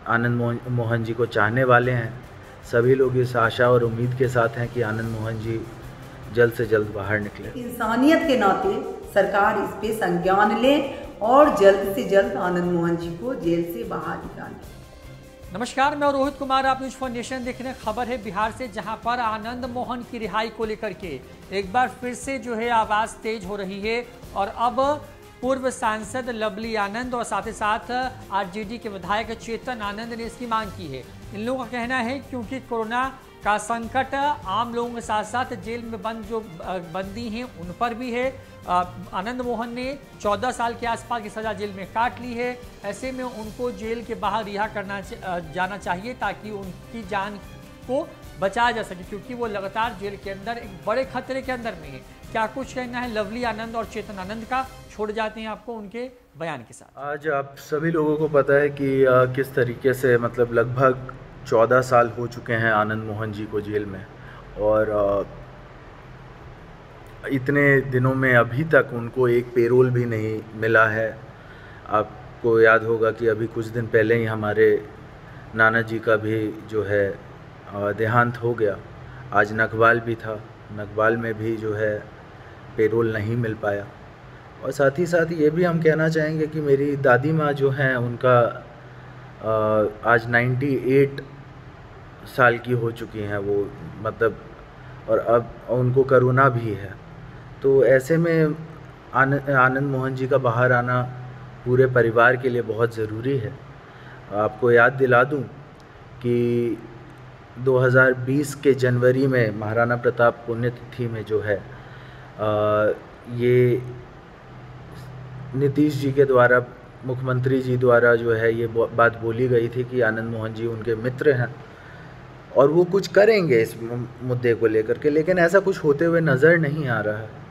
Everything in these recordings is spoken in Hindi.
आनंद मोहन जी को चाहने वाले हैं। सभी लोग इस आशा और उम्मीद के साथ हैं कि आनंद मोहन जी जल्द से जल्द बाहर निकले। इंसानियत के नाते सरकार इस पे संज्ञान ले और जल्द से जल्द आनंद मोहन जी को जेल से बाहर निकाले। नमस्कार, मैं रोहित कुमार, आप न्यूज़ फॉर नेशन देख रहे हैं। खबर है बिहार से, जहां पर आनंद मोहन की रिहाई को लेकर के एक बार फिर से जो है आवाज़ तेज हो रही है और अब पूर्व सांसद लवली आनंद और साथ ही साथ आरजेडी के विधायक चेतन आनंद ने इसकी मांग की है। इन लोगों का कहना है क्योंकि कोरोना का संकट आम लोगों के साथ साथ जेल में बंद जो बंदी हैं उन पर भी है। आनंद मोहन ने 14 साल के आसपास की सज़ा जेल में काट ली है। ऐसे में उनको जेल के बाहर रिहा करना जाना चाहिए ताकि उनकी जान को बचाया जा सके, क्योंकि वो लगातार जेल के अंदर एक बड़े खतरे के अंदर में है। क्या कुछ कहना है लवली आनंद और चेतन आनंद का, छोड़ जाते हैं आपको उनके बयान के साथ। आज आप सभी लोगों को पता है कि किस तरीके से मतलब लगभग 14 साल हो चुके हैं आनंद मोहन जी को जेल में, और इतने दिनों में अभी तक उनको एक पेरोल भी नहीं मिला है। आपको याद होगा कि अभी कुछ दिन पहले ही हमारे नाना जी का भी जो है देहांत हो गया। आज नकबाल भी था, नकबाल में भी जो है पेरोल नहीं मिल पाया। और साथ ही साथ ये भी हम कहना चाहेंगे कि मेरी दादी माँ जो हैं उनका आज 98 साल की हो चुकी हैं वो, मतलब, और अब उनको कोरोना भी है। तो ऐसे में आनंद मोहन जी का बाहर आना पूरे परिवार के लिए बहुत ज़रूरी है। आपको याद दिला दूं कि 2020 के जनवरी में महाराणा प्रताप पुण्यतिथि में जो है ये नीतीश जी के द्वारा, मुख्यमंत्री जी द्वारा जो है ये बात बोली गई थी कि आनंद मोहन जी उनके मित्र हैं और वो कुछ करेंगे इस मुद्दे को लेकर के, लेकिन ऐसा कुछ होते हुए नज़र नहीं आ रहा है।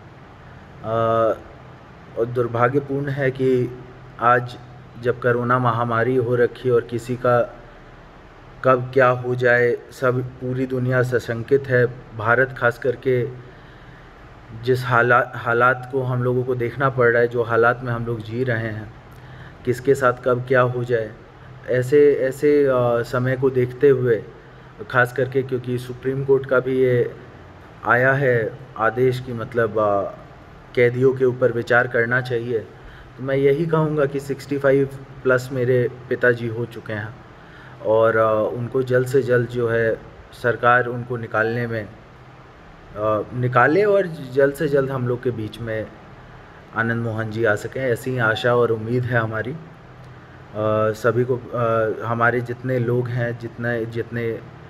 और दुर्भाग्यपूर्ण है कि आज जब कोरोना महामारी हो रखी और किसी का कब क्या हो जाए, सब पूरी दुनिया सशंकित है। भारत खास करके जिस हालात को हम लोगों को देखना पड़ रहा है, जो हालात में हम लोग जी रहे हैं, किसके साथ कब क्या हो जाए, ऐसे समय को देखते हुए, खास करके क्योंकि सुप्रीम कोर्ट का भी ये आया है आदेश कि मतलब कैदियों के ऊपर विचार करना चाहिए, तो मैं यही कहूँगा कि 65 प्लस मेरे पिताजी हो चुके हैं और उनको जल्द से जल्द जो है सरकार उनको निकाले और जल्द से जल्द हम लोग के बीच में आनंद मोहन जी आ सकें। ऐसी आशा और उम्मीद है हमारी। सभी को, हमारे जितने लोग हैं, जितने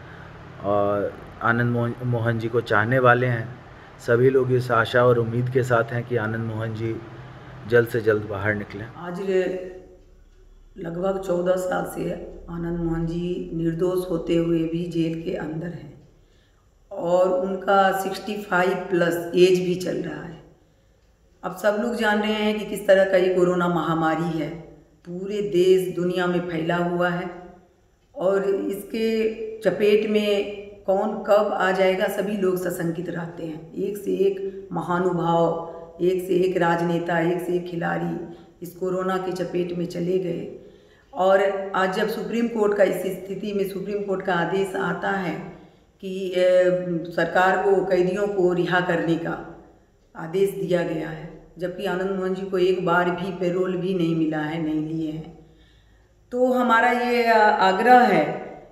आनंद मोहन जी को चाहने वाले हैं, सभी लोग इस आशा और उम्मीद के साथ हैं कि आनंद मोहन जी जल्द से जल्द बाहर निकलें। आज लगभग 14 साल से आनंद मोहन जी निर्दोष होते हुए भी जेल के अंदर हैं और उनका 65 प्लस एज भी चल रहा है। अब सब लोग जान रहे हैं कि किस तरह का ये कोरोना महामारी है, पूरे देश दुनिया में फैला हुआ है और इसके चपेट में कौन कब आ जाएगा सभी लोग सशंकित रहते हैं। एक से एक महानुभाव, एक से एक राजनेता, एक से एक खिलाड़ी इस कोरोना के चपेट में चले गए। और आज जब सुप्रीम कोर्ट का इस स्थिति में सुप्रीम कोर्ट का आदेश आता है कि सरकार को कैदियों को रिहा करने का आदेश दिया गया है, जबकि आनंद मोहन जी को एक बार भी पेरोल भी नहीं मिला है, नहीं लिए हैं, तो हमारा ये आग्रह है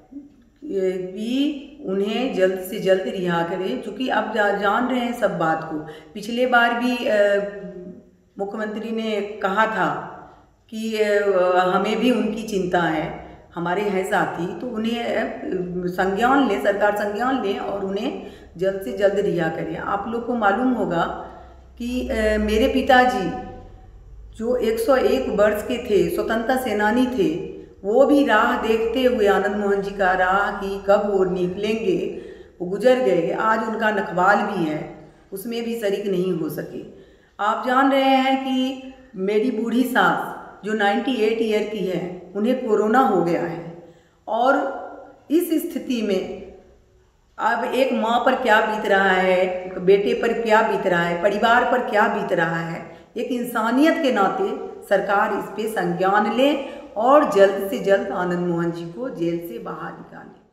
कि उन्हें जल्द से जल्द रिहा करें। चूँकि आप जान रहे हैं सब बात को, पिछले बार भी मुख्यमंत्री ने कहा था कि हमें भी उनकी चिंता है, हमारे हैं साथी, तो उन्हें संज्ञान लें, सरकार संज्ञान लें और उन्हें जल्द से जल्द रिहा करें। आप लोग को मालूम होगा कि मेरे पिताजी जो 101 वर्ष के थे, स्वतंत्रता सेनानी थे, वो भी राह देखते हुए आनंद मोहन जी का राह कि कब वो निकलेंगे, वो गुजर गए। आज उनका नखबाल भी है, उसमें भी शरीक नहीं हो सके। आप जान रहे हैं कि मेरी बूढ़ी सास जो 98 ईयर की है, उन्हें कोरोना हो गया है और इस स्थिति में अब एक माँ पर क्या बीत रहा है, एक बेटे पर क्या बीत रहा है, परिवार पर क्या बीत रहा है, एक इंसानियत के नाते सरकार इस पे संज्ञान ले और जल्द से जल्द आनंद मोहन जी को जेल से बाहर निकालें।